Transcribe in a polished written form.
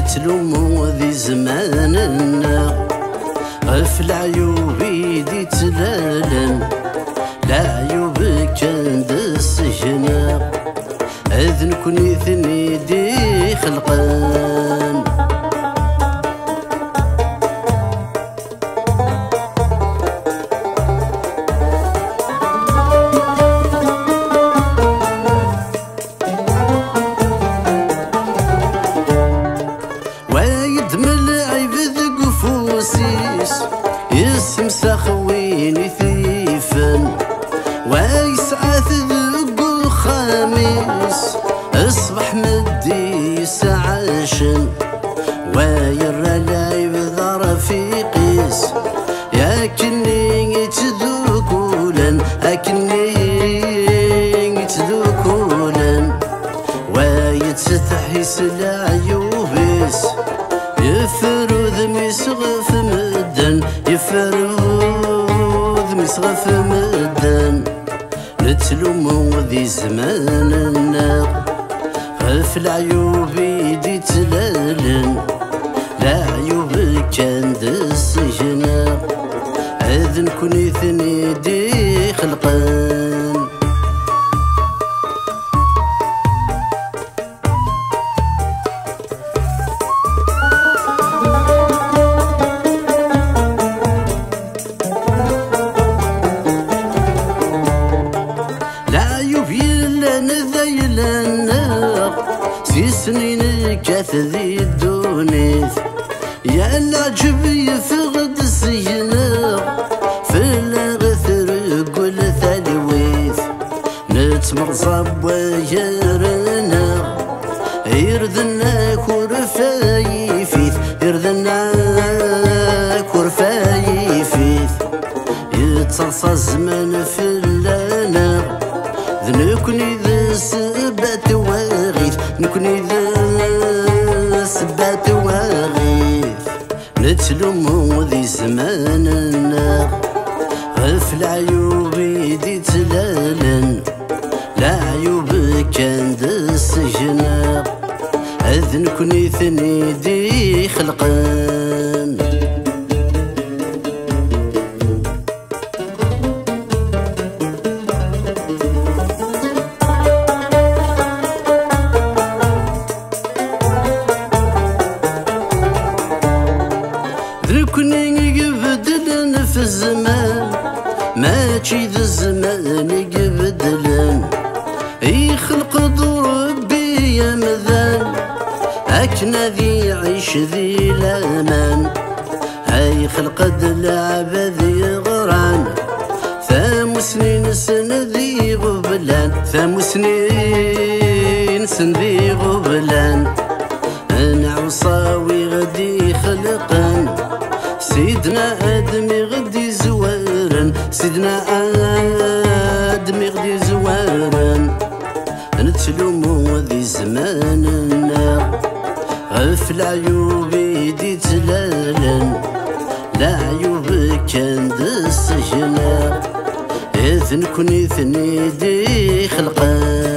نتلومو ذي زماننا غف العيوب يدي تلالن العيوب كان دسجنا أذن كوني ثني دي خلقان وايد من العيب ذق فوسيس يسمسخ وين ثيفن ويسعى ذق خميس اصبح مدي سعاشن ويرى العيب ذا رفيقيس ياكني تذوكولن اكني تذوكولن ويتستحيس العيوبيس يفرذ ميسغف مدن يفرذ ميسغف مدن نتلومو ذي زماننا غف العيوب يدي تلالن العيوب كان دسجنا أذن كوني ثني دي خلقان في سنين كاث ذي الدونيث يا العجب يفقد السجنا في الغثر قول ثلويث نتمر صب ويرنا يردنا كورفايفيث يردنا كورفايفيث يتصرصى الزمان في اللنا ذنكني ذا سبات واغيث نكوني ذا سبات واغيث نتلومو ذي زماننا غف العيوب يدي تلالن العيوب كان دسجنا أذن كوني ثني دي خلقان ذنكني يبدلن في الزمان ماشي ذا الزمان يبدلن يخلق ربي يا مذان أكنا ذي يعيش ذي الأمان هاي خلق اللعب ذي غران ثام سنين سن ذي غبلان ثام سنين سن ذي غبلان أنا عصاوي غدي خلقان سيدنا آدمي غدي زوارن سيدنا آدمي غدي زوارن نتلومو ذي زماننا غف العيوب يدي تلالن العيوب كان دسجنا إذن كوني ثني دي خلقان